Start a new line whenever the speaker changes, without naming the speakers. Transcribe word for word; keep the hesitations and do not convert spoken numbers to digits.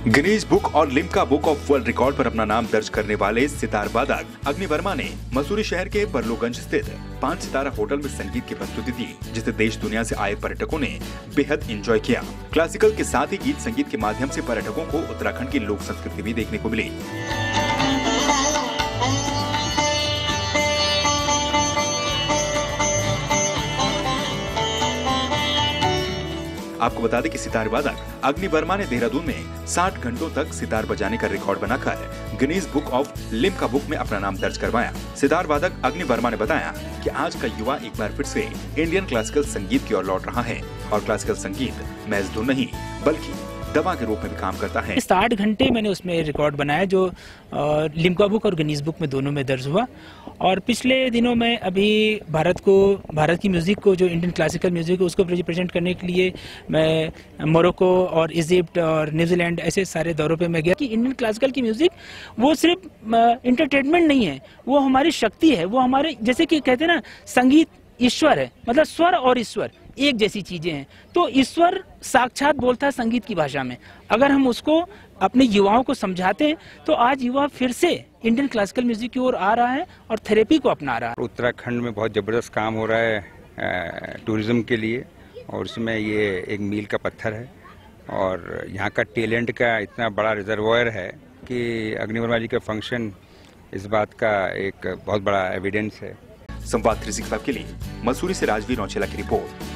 Guinness book और Limca book of world record पर अपना नाम दर्ज करने वाले सितार वादक अग्नि वर्मा ने मसूरी शहर के बरलोगंज स्थित पांच सितारा होटल में संगीत की प्रस्तुति दी, जिसे देश दुनिया से आए पर्यटकों ने बेहद एंजॉय किया। क्लासिकल के साथ ही गीत संगीत के माध्यम से पर्यटकों को उत्तराखंड की लोक संस्कृति भी देखने को मिली। आपको बता दें कि सितार वादक अग्नि वर्मा ने देहरादून में साठ घंटों तक सितार बजाने का रिकॉर्ड बनाकर Guinness book of Limca book में अपना नाम दर्ज करवाया। सितार वादक अग्नि वर्मा ने बताया कि आज का युवा एक बार फिर से इंडियन क्लासिकल संगीत की ओर लौट रहा है और क्लासिकल संगीत महज धुन नहीं बल्कि दवा के रूप में भी काम करता है।
साठ घंटे मैंने उसमें रिकॉर्ड बनाया जो लिम्का बुक और गिनीज बुक में दोनों में दर्ज हुआ। और पिछले दिनों में अभी भारत को भारत की म्यूज़िक को जो इंडियन क्लासिकल म्यूज़िक है उसको रिप्रेजेंट करने के लिए मैं मोरक्को और इजिप्ट और न्यूजीलैंड ऐसे सारे दौरों पे मैं गया कि इंडियन क्लासिकल की म्यूज़िक वो सिर्फ इंटरटेनमेंट नहीं है, वो हमारी शक्ति है। वो हमारे जैसे कि कहते हैं ना, संगीत ईश्वर है, मतलब स्वर और ईश्वर एक जैसी चीजें हैं। तो ईश्वर साक्षात बोलता है संगीत की भाषा में। अगर हम उसको अपने युवाओं को समझाते हैं तो आज युवा फिर से इंडियन क्लासिकल म्यूजिक की ओर आ रहा है और थेरेपी को अपना रहा है।
उत्तराखंड में बहुत जबरदस्त काम हो रहा है टूरिज्म के लिए, और उसमें ये एक मील का पत्थर है और यहाँ का टैलेंट का इतना बड़ा रिजर्वायर है कि अग्नि वर्मा जी का फंक्शन इस बात का एक बहुत बड़ा एविडेंस है।
संवाद तीन सौ पैंसठ के लिए मसूरी से राजवीर नौचेला की रिपोर्ट।